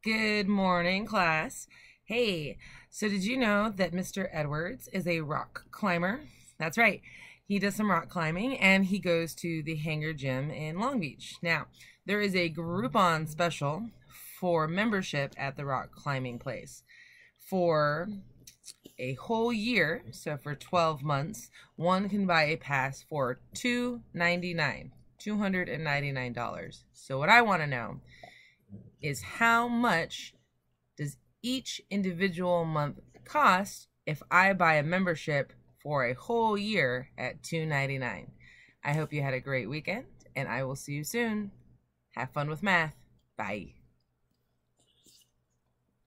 Good morning, class. Hey, so did you know that Mr. Edwards is a rock climber? That's right. He does some rock climbing and he goes to the Hangar Gym in Long Beach. Now, there is a Groupon special for membership at the rock climbing place. For a whole year, so for 12 months, one can buy a pass for $299. So what I want to know is how much does each individual month cost if I buy a membership for a whole year at $299? I hope you had a great weekend, and I will see you soon. Have fun with math. Bye.